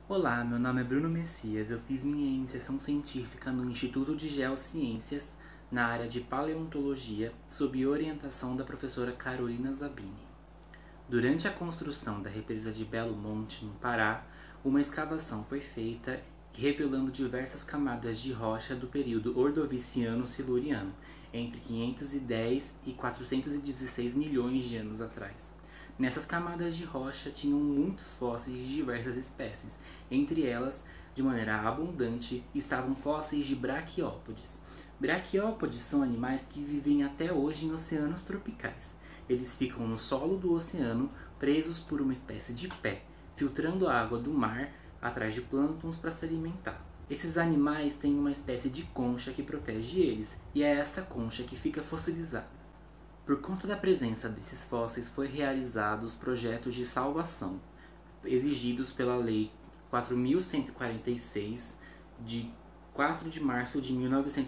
Olá, meu nome é Bruno Messias. Eu fiz minha iniciação científica no Instituto de Geociências, na área de paleontologia, sob orientação da professora Carolina Zabini. Durante a construção da represa de Belo Monte, no Pará, uma escavação foi feita revelando diversas camadas de rocha do período Ordoviciano-Siluriano, entre 510 e 416 milhões de anos atrás. Nessas camadas de rocha tinham muitos fósseis de diversas espécies, entre elas, de maneira abundante, estavam fósseis de braquiópodes. Braquiópodes são animais que vivem até hoje em oceanos tropicais. Eles ficam no solo do oceano, presos por uma espécie de pé, filtrando a água do mar atrás de plânctons para se alimentar. Esses animais têm uma espécie de concha que protege eles, e é essa concha que fica fossilizada. Por conta da presença desses fósseis, foi realizados projetos de salvação, exigidos pela Lei 4.146, de 4 de março de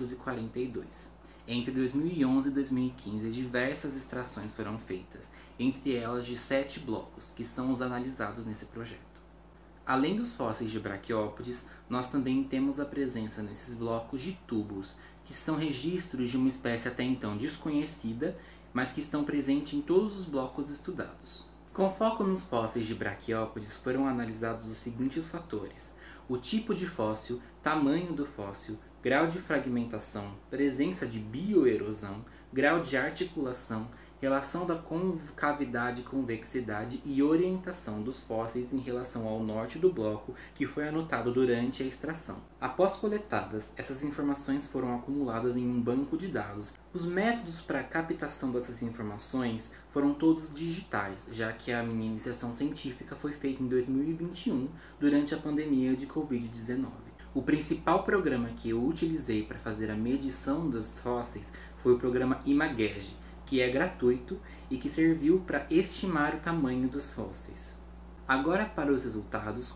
1942. Entre 2011 e 2015, diversas extrações foram feitas, entre elas de 7 blocos, que são os analisados nesse projeto. Além dos fósseis de braquiópodes, nós também temos a presença nesses blocos de tubos, que são registros de uma espécie até então desconhecida, mas que estão presentes em todos os blocos estudados. Com foco nos fósseis de braquiópodes, foram analisados os seguintes fatores: o tipo de fóssil, tamanho do fóssil, grau de fragmentação, presença de bioerosão, grau de articulação, relação da concavidade e convexidade e orientação dos fósseis em relação ao norte do bloco que foi anotado durante a extração. Após coletadas, essas informações foram acumuladas em um banco de dados. Os métodos para a captação dessas informações foram todos digitais, já que a minha iniciação científica foi feita em 2021, durante a pandemia de Covid-19. O principal programa que eu utilizei para fazer a medição dos fósseis foi o programa ImaGEG, que é gratuito e que serviu para estimar o tamanho dos fósseis. Agora, para os resultados,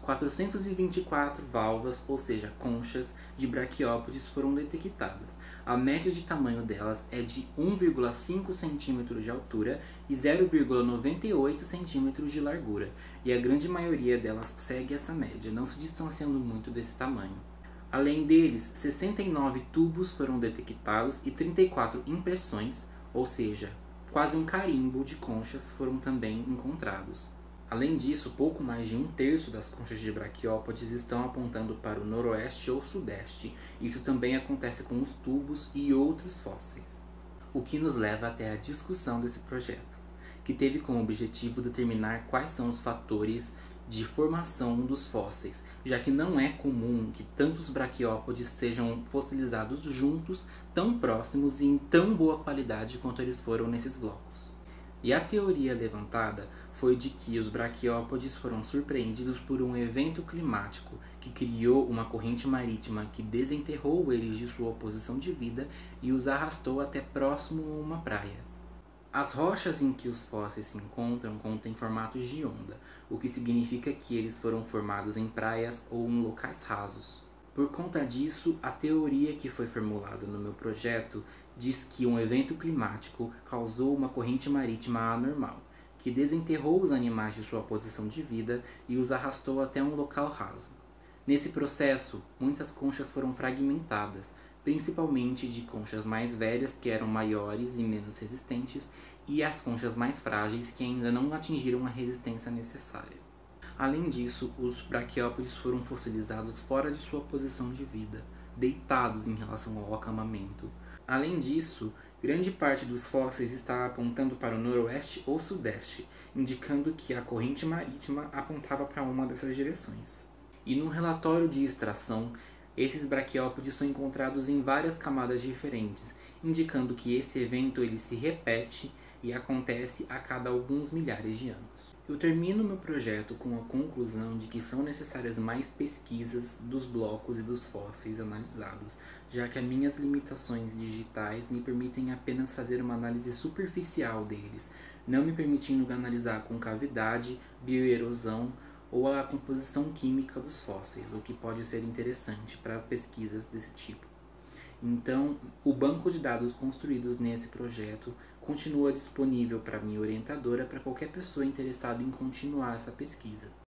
424 valvas, ou seja, conchas, de braquiópodes foram detectadas. A média de tamanho delas é de 1,5 cm de altura e 0,98 cm de largura, e a grande maioria delas segue essa média, não se distanciando muito desse tamanho. Além deles, 69 tubos foram detectados e 34 impressões, ou seja, quase um carimbo de conchas, foram também encontrados. Além disso, pouco mais de 1/3 das conchas de braquiópodes estão apontando para o noroeste ou sudeste. Isso também acontece com os tubos e outros fósseis. O que nos leva até a discussão desse projeto, que teve como objetivo determinar quais são os fatores de formação dos fósseis, já que não é comum que tantos braquiópodes sejam fossilizados juntos, tão próximos e em tão boa qualidade quanto eles foram nesses blocos. E a teoria levantada foi de que os braquiópodes foram surpreendidos por um evento climático que criou uma corrente marítima que desenterrou eles de sua posição de vida e os arrastou até próximo a uma praia. As rochas em que os fósseis se encontram contêm formatos de onda, o que significa que eles foram formados em praias ou em locais rasos. Por conta disso, a teoria que foi formulada no meu projeto diz que um evento climático causou uma corrente marítima anormal, que desenterrou os animais de sua posição de vida e os arrastou até um local raso. Nesse processo, muitas conchas foram fragmentadas, principalmente de conchas mais velhas que eram maiores e menos resistentes, e as conchas mais frágeis que ainda não atingiram a resistência necessária. Além disso, os braquiópodes foram fossilizados fora de sua posição de vida, deitados em relação ao acamamento. Além disso, grande parte dos fósseis está apontando para o noroeste ou sudeste, indicando que a corrente marítima apontava para uma dessas direções. E no relatório de extração, esses braquiópodes são encontrados em várias camadas diferentes, indicando que esse evento ele se repete e acontece a cada alguns milhares de anos. Eu termino meu projeto com a conclusão de que são necessárias mais pesquisas dos blocos e dos fósseis analisados, já que as minhas limitações digitais me permitem apenas fazer uma análise superficial deles, não me permitindo analisar a concavidade, bioerosão ou a composição química dos fósseis, o que pode ser interessante para as pesquisas desse tipo. Então, o banco de dados construídos nesse projeto continua disponível para minha orientadora para qualquer pessoa interessada em continuar essa pesquisa.